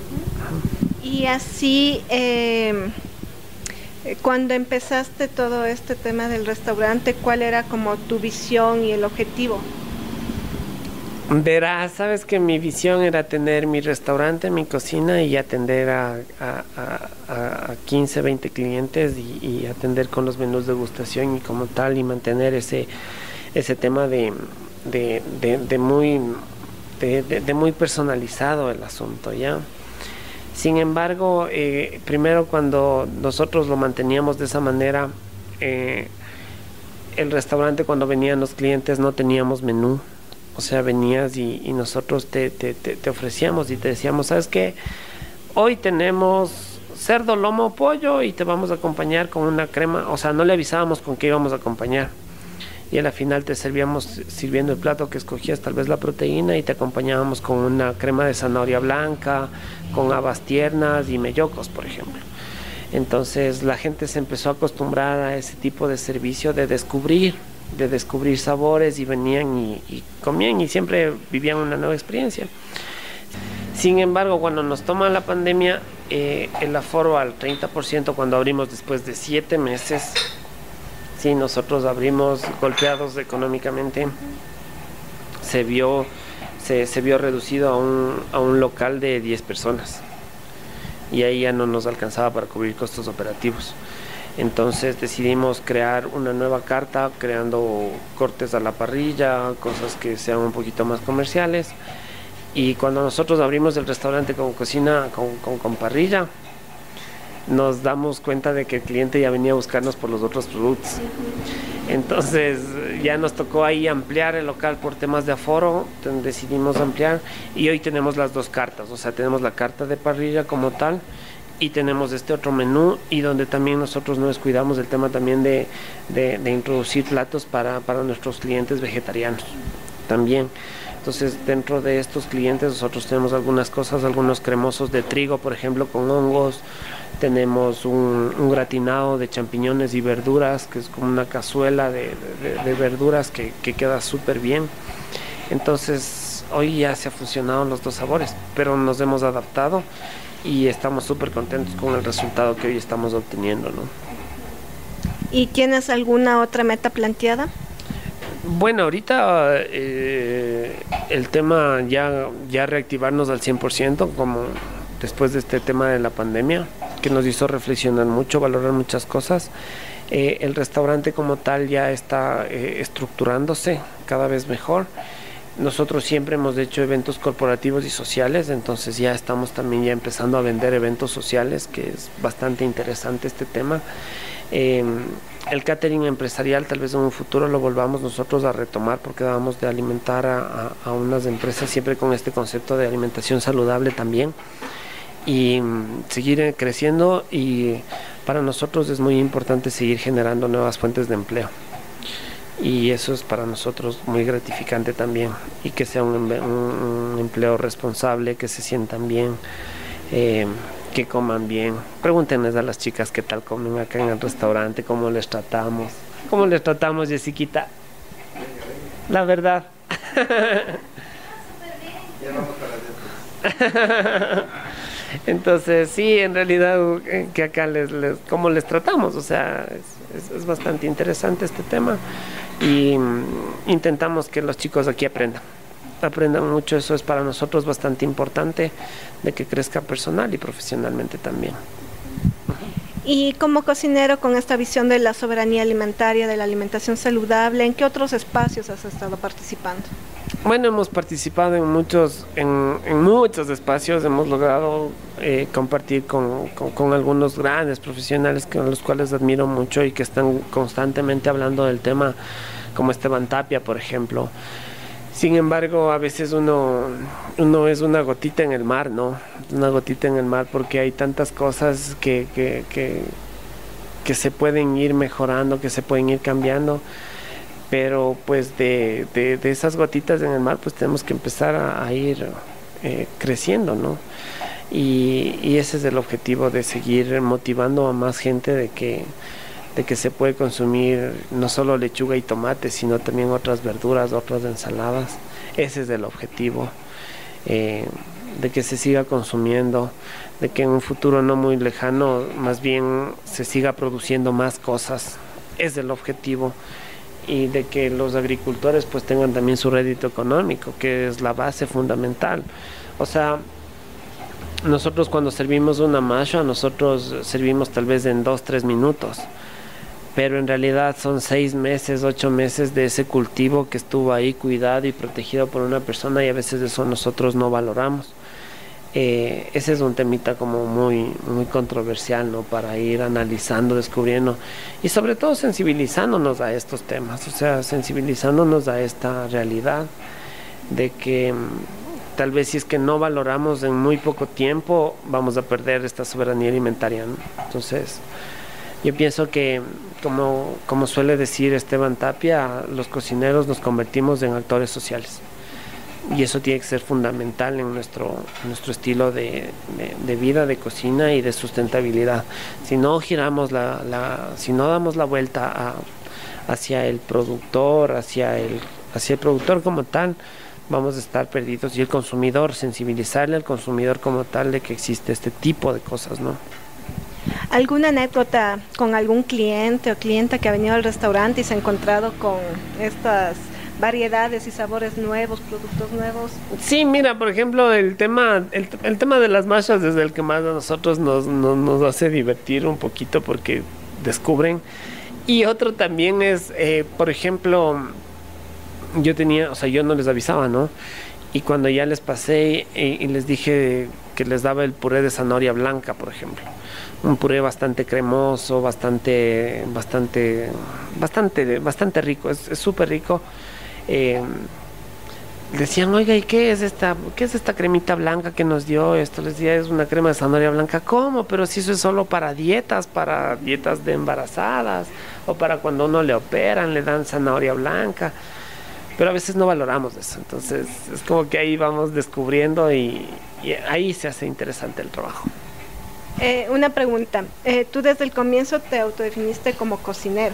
Y así eh... cuando empezaste todo este tema del restaurante, ¿cuál era como tu visión y el objetivo? Verás, sabes que mi visión era tener mi restaurante, mi cocina y atender a, a, a, a quince, veinte clientes y, y atender con los menús de degustación y como tal, y mantener ese, ese tema de, de, de, de, muy, de, de, de muy personalizado el asunto, ¿ya? Sin embargo, eh, primero cuando nosotros lo manteníamos de esa manera, eh, el restaurante, cuando venían los clientes, no teníamos menú. O sea, venías y, y nosotros te, te, te, te ofrecíamos y te decíamos, ¿sabes qué? Hoy tenemos cerdo, lomo, pollo y te vamos a acompañar con una crema. O sea, no le avisábamos con qué íbamos a acompañar. Y a la final te servíamos sirviendo el plato que escogías, tal vez la proteína, y te acompañábamos con una crema de zanahoria blanca, con habas tiernas y mellocos, por ejemplo. Entonces la gente se empezó a acostumbrar a ese tipo de servicio de descubrir, de descubrir sabores y venían y, y comían y siempre vivían una nueva experiencia. Sin embargo, cuando nos toma la pandemia, eh, el aforo al treinta por ciento cuando abrimos después de siete meses, sí, nosotros abrimos golpeados económicamente, se vio, se, se vio reducido a un, a un local de diez personas y ahí ya no nos alcanzaba para cubrir costos operativos. Entonces decidimos crear una nueva carta, creando cortes a la parrilla, cosas que sean un poquito más comerciales. Y cuando nosotros abrimos el restaurante con cocina, con, con, con parrilla, nos damos cuenta de que el cliente ya venía a buscarnos por los otros productos. Entonces ya nos tocó ahí ampliar el local por temas de aforo, decidimos ampliar y hoy tenemos las dos cartas, o sea, tenemos la carta de parrilla como tal y tenemos este otro menú y donde también nosotros nos cuidamos del tema también de, de, de introducir platos para, para nuestros clientes vegetarianos también. Entonces dentro de estos clientes nosotros tenemos algunas cosas, algunos cremosos de trigo, por ejemplo, con hongos. Tenemos un, un gratinado de champiñones y verduras, que es como una cazuela de, de, de verduras que, que queda súper bien. Entonces hoy ya se han fusionado los dos sabores, pero nos hemos adaptado y estamos súper contentos con el resultado que hoy estamos obteniendo, ¿no? ¿Y tienes alguna otra meta planteada? Bueno, ahorita eh, el tema ya, ya reactivarnos al cien por ciento, como después de este tema de la pandemia, que nos hizo reflexionar mucho, valorar muchas cosas. Eh, el restaurante como tal ya está eh, estructurándose cada vez mejor. Nosotros siempre hemos hecho eventos corporativos y sociales, entonces ya estamos también ya empezando a vender eventos sociales, que es bastante interesante este tema. Eh, el catering empresarial tal vez en un futuro lo volvamos nosotros a retomar porque vamos de alimentar a, a, a unas empresas siempre con este concepto de alimentación saludable también y um, seguir creciendo, y para nosotros es muy importante seguir generando nuevas fuentes de empleo y eso es para nosotros muy gratificante también, y que sea un, un, un empleo responsable, que se sientan bien, eh, que coman bien. Pregúntenles a las chicas qué tal comen acá en el restaurante, cómo les tratamos. ¿Cómo les tratamos, Jessiquita? La verdad. Entonces, sí, en realidad, que acá les, les cómo les tratamos, o sea, es, es, es bastante interesante este tema y um, intentamos que los chicos aquí aprendan. aprendan mucho, eso es para nosotros bastante importante, de que crezca personal y profesionalmente también. Y como cocinero, con esta visión de la soberanía alimentaria, de la alimentación saludable, ¿en qué otros espacios has estado participando? Bueno, hemos participado en muchos, en, en muchos espacios, hemos logrado eh, compartir con, con, con algunos grandes profesionales con los cuales admiro mucho y que están constantemente hablando del tema, como Esteban Tapia, por ejemplo. Sin embargo, a veces uno, uno es una gotita en el mar, ¿no? Una gotita en el mar porque hay tantas cosas que, que, que, que se pueden ir mejorando, que se pueden ir cambiando. Pero pues de, de, de esas gotitas en el mar pues tenemos que empezar a, a ir eh, creciendo, ¿no? Y, y ese es el objetivo, de seguir motivando a más gente de que... de que se puede consumir no solo lechuga y tomate, sino también otras verduras, otras ensaladas. Ese es el objetivo, eh, de que se siga consumiendo, de que en un futuro no muy lejano más bien se siga produciendo más cosas. Es el objetivo, y de que los agricultores pues tengan también su rédito económico, que es la base fundamental. O sea, nosotros cuando servimos una masha, nosotros servimos tal vez en dos, tres minutos, pero en realidad son seis meses, ocho meses de ese cultivo que estuvo ahí cuidado y protegido por una persona, y a veces eso nosotros no valoramos. Eh, ese es un temita como muy, muy controversial, ¿no? Para ir analizando, descubriendo y sobre todo sensibilizándonos a estos temas, o sea, sensibilizándonos a esta realidad de que tal vez si es que no valoramos en muy poco tiempo, vamos a perder esta soberanía alimentaria, ¿no? Entonces, yo pienso que, como, como suele decir Esteban Tapia, los cocineros nos convertimos en actores sociales. y eso tiene que ser fundamental en nuestro, en nuestro estilo de, de, de vida, de cocina y de sustentabilidad. Si no giramos la, la si no damos la vuelta a, hacia el productor, hacia el, hacia el productor como tal, vamos a estar perdidos, y el consumidor, sensibilizarle al consumidor como tal de que existe este tipo de cosas, ¿no? ¿Alguna anécdota con algún cliente o clienta que ha venido al restaurante y se ha encontrado con estas variedades y sabores nuevos, productos nuevos? Sí, mira, por ejemplo, el tema el, el tema de las mashas es el que más a nosotros nos, nos, nos hace divertir un poquito, porque descubren. Y otro también es, eh, por ejemplo, yo tenía, o sea, yo no les avisaba, ¿no? Y cuando ya les pasé y, y les dije que les daba el puré de zanahoria blanca, por ejemplo, un puré bastante cremoso, bastante, bastante, bastante, bastante rico, es súper rico. Eh, decían, oiga, ¿y qué es esta, qué es esta cremita blanca que nos dio? Esto les decía, es una crema de zanahoria blanca. ¿Cómo? Pero si eso es solo para dietas, para dietas de embarazadas, o para cuando uno le operan, le dan zanahoria blanca. Pero a veces no valoramos eso, entonces es como que ahí vamos descubriendo y, y ahí se hace interesante el trabajo. Eh, una pregunta, eh, tú desde el comienzo te autodefiniste como cocinero.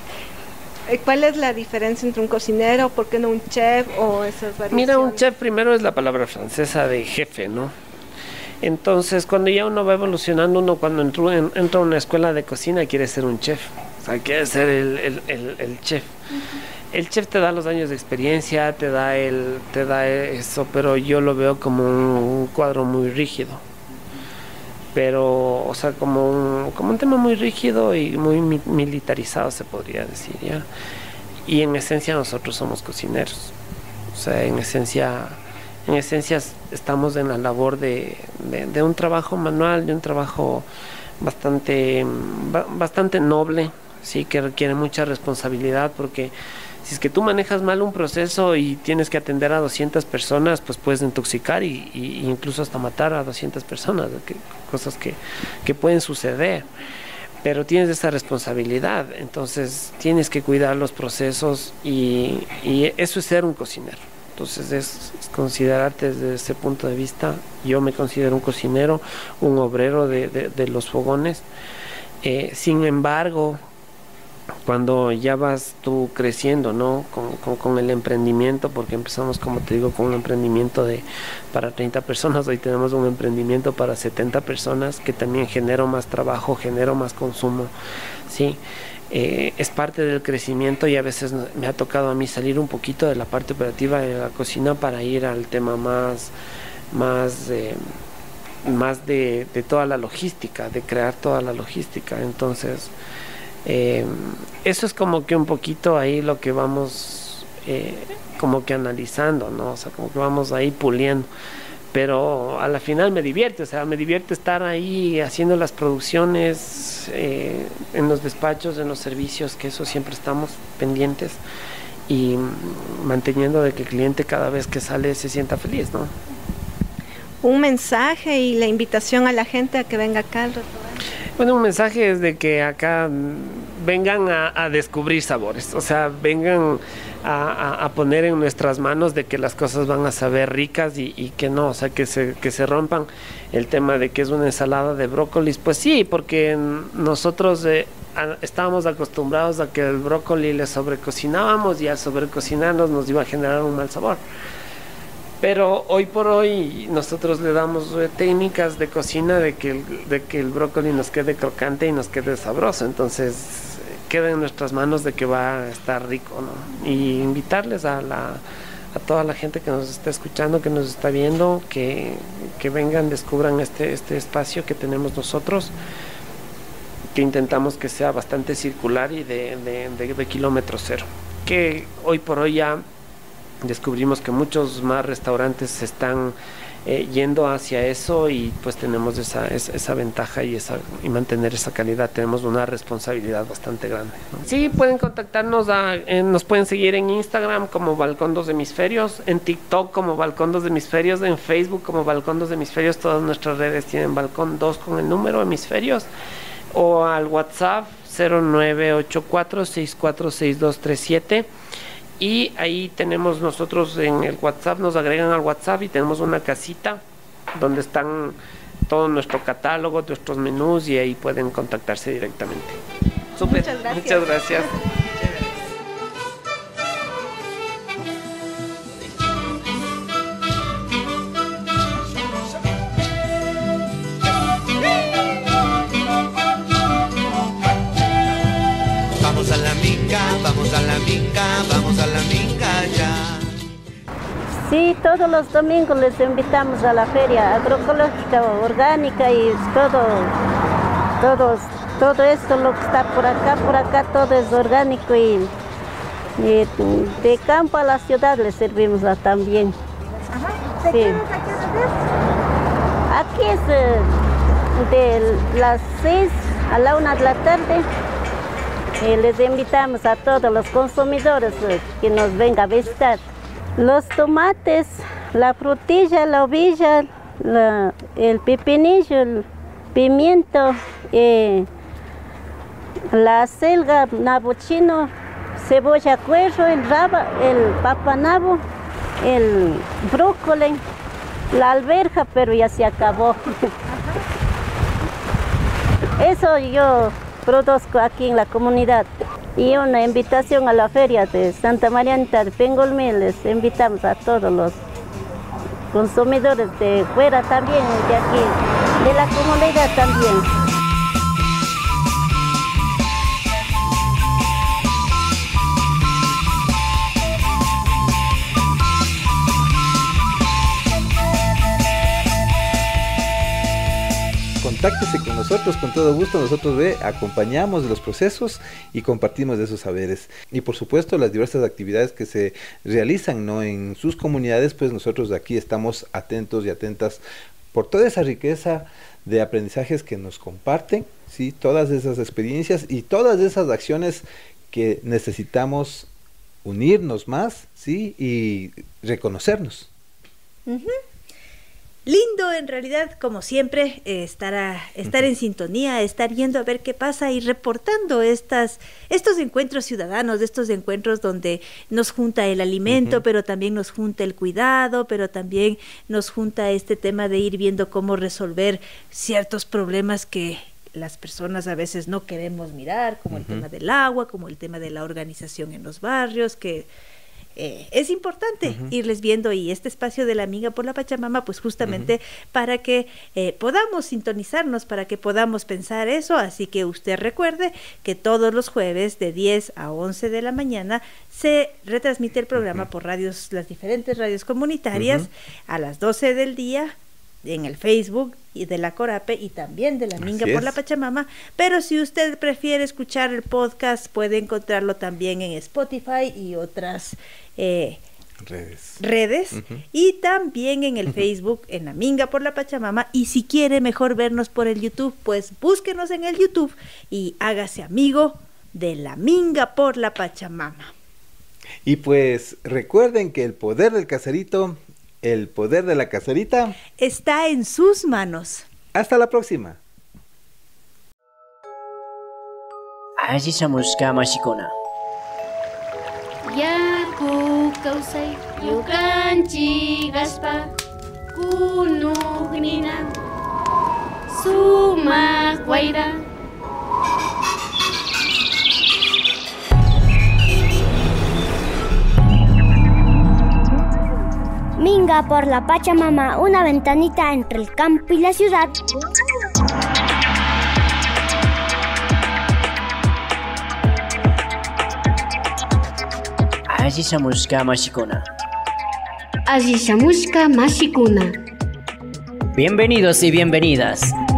¿Cuál es la diferencia entre un cocinero, por qué no un chef o esas variaciones? Mira, un chef primero es la palabra francesa de jefe, ¿no? Entonces, cuando ya uno va evolucionando, uno cuando entró en, entra a una escuela de cocina quiere ser un chef, o sea, quiere ser el, el, el, el chef. Uh-huh. El chef te da los años de experiencia, te da, el, te da eso, pero yo lo veo como un, un cuadro muy rígido. Pero, o sea, como un, como un tema muy rígido y muy mi, militarizado, se podría decir, ¿ya? Y en esencia nosotros somos cocineros. O sea, en esencia, en esencia estamos en la labor de, de, de un trabajo manual, de un trabajo bastante, bastante noble, sí, que requiere mucha responsabilidad, porque si es que tú manejas mal un proceso y tienes que atender a doscientas personas, pues puedes intoxicar y, y incluso hasta matar a doscientas personas, que, cosas que, que pueden suceder. Pero tienes esa responsabilidad, entonces tienes que cuidar los procesos y, y eso es ser un cocinero. Entonces es, es considerarte desde ese punto de vista. Yo me considero un cocinero, un obrero de, de, de los fogones. Eh, sin embargo, cuando ya vas tú creciendo, ¿no? Con, con, con el emprendimiento, porque empezamos, como te digo, con un emprendimiento de para treinta personas, hoy tenemos un emprendimiento para setenta personas, que también genera más trabajo, genera más consumo, ¿sí? Eh, es parte del crecimiento, y a veces me ha tocado a mí salir un poquito de la parte operativa de la cocina para ir al tema más, más, eh, más de, de toda la logística, de crear toda la logística. Entonces, Eh, eso es como que un poquito ahí lo que vamos eh, como que analizando, ¿no? O sea, como que vamos ahí puliendo, pero a la final me divierte, o sea, me divierte estar ahí haciendo las producciones eh, en los despachos, en los servicios, que eso siempre estamos pendientes y manteniendo de que el cliente cada vez que sale se sienta feliz, ¿no? Un mensaje y la invitación a la gente a que venga acá al restaurante. Bueno, un mensaje es de que acá vengan a, a descubrir sabores, o sea, vengan a, a, a poner en nuestras manos de que las cosas van a saber ricas y, y que no, o sea, que se, que se rompan el tema de que es una ensalada de brócolis. Pues sí, porque nosotros eh, a, estábamos acostumbrados a que el brócoli le sobrecocinábamos y al sobrecocinarnos nos iba a generar un mal sabor. Pero hoy por hoy nosotros le damos eh, técnicas de cocina de que, el, de que el brócoli nos quede crocante y nos quede sabroso. Entonces eh, queda en nuestras manos de que va a estar rico, ¿no? Y invitarles a, la, a toda la gente que nos está escuchando, que nos está viendo, que, que vengan, descubran este, este espacio que tenemos nosotros, que intentamos que sea bastante circular y de, de, de, de kilómetro cero. Que hoy por hoy ya descubrimos que muchos más restaurantes se están eh, yendo hacia eso, y pues tenemos esa, esa, esa ventaja y, esa, y mantener esa calidad. Tenemos una responsabilidad bastante grande, ¿no? Sí, pueden contactarnos, a, eh, nos pueden seguir en Instagram como Balcón Dos Hemisferios, en TikTok como Balcón Dos Hemisferios, en Facebook como Balcón Dos Hemisferios. Todas nuestras redes tienen Balcón dos con el número Hemisferios, o al WhatsApp cero nueve ocho cuatro seis cuatro seis dos tres siete. Y ahí tenemos nosotros en el WhatsApp, nos agregan al WhatsApp y tenemos una casita donde están todo nuestro catálogo, nuestros menús, y ahí pueden contactarse directamente. Súper, muchas gracias. Muchas gracias. Vamos a la minga, vamos a la minga, vamos a la minga ya. Sí, todos los domingos les invitamos a la feria agroecológica, orgánica y todo, todos, todo esto lo que está por acá, por acá todo es orgánico y, y de campo a la ciudad les servimos a, también. Ajá. ¿De sí. qué hora a qué hora es? Aquí es eh, de las seis a la una de la tarde. Y les invitamos a todos los consumidores eh, que nos vengan a visitar. Los tomates, la frutilla, la ovilla, la, el pepinillo, el pimiento, eh, la selga, nabo chino, cebolla cuero, el raba, el papanabo, el brócoli, la alberja, pero ya se acabó. Eso yo produzco aquí en la comunidad. Y una invitación a la feria de Santa Marianita de Pengolmí, les invitamos a todos los consumidores de fuera también, de aquí, de la comunidad también. Contáctese con nosotros con todo gusto, nosotros ve, acompañamos de los procesos y compartimos de esos saberes. Y por supuesto las diversas actividades que se realizan, ¿no?, en sus comunidades, pues nosotros de aquí estamos atentos y atentas por toda esa riqueza de aprendizajes que nos comparten, ¿sí?, todas esas experiencias y todas esas acciones que necesitamos unirnos más, ¿sí?, y reconocernos. Uh-huh. Lindo, en realidad, como siempre, eh, estar, a, estar en sintonía, estar yendo a ver qué pasa y reportando estas, estos encuentros ciudadanos, estos encuentros donde nos junta el alimento, uh-huh. pero también nos junta el cuidado, pero también nos junta este tema de ir viendo cómo resolver ciertos problemas que las personas a veces no queremos mirar, como uh-huh. el tema del agua, como el tema de la organización en los barrios, que Eh, es importante uh-huh. irles viendo, y este espacio de la Minga por la Pachamama, pues justamente uh-huh. para que eh, podamos sintonizarnos, para que podamos pensar eso. Así que usted recuerde que todos los jueves de diez a once de la mañana se retransmite el programa uh-huh. por radios, las diferentes radios comunitarias, uh-huh. a las doce del día, en el Facebook y de la Corape y también de la Minga por la Pachamama. Pero si usted prefiere escuchar el podcast, puede encontrarlo también en Spotify y otras eh, redes, redes uh-huh. y también en el uh-huh. Facebook, en la Minga por la Pachamama. Y si quiere mejor vernos por el YouTube, pues búsquenos en el YouTube y hágase amigo de la Minga por la Pachamama. Y pues recuerden que el poder del caserito, el poder de la caserita está en sus manos. Hasta la próxima. Allí Samuska Mashikona. Yaku kausay yukanchi gaspa kunugnina suma guaira. Minga por la Pachamama, una ventanita entre el campo y la ciudad. Allí Samuska Mashikona. Allí Samuska Mashikuna. Bienvenidos y bienvenidas.